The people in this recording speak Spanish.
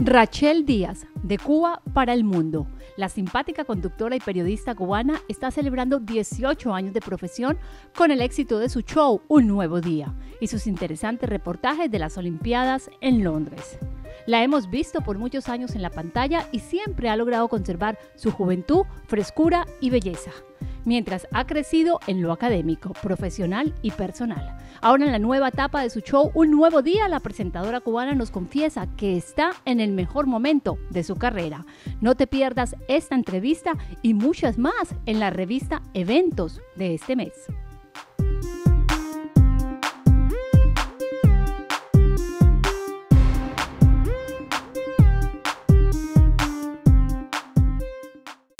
Rachel Díaz, de Cuba para el mundo. La simpática conductora y periodista cubana está celebrando 18 años de profesión con el éxito de su show Un Nuevo Día y sus interesantes reportajes de las Olimpiadas en Londres. La hemos visto por muchos años en la pantalla y siempre ha logrado conservar su juventud, frescura y belleza, mientras ha crecido en lo académico, profesional y personal. Ahora, en la nueva etapa de su show Un Nuevo Día, la presentadora cubana nos confiesa que está en el mejor momento de su carrera. No te pierdas esta entrevista y muchas más en la revista Eventos de este mes.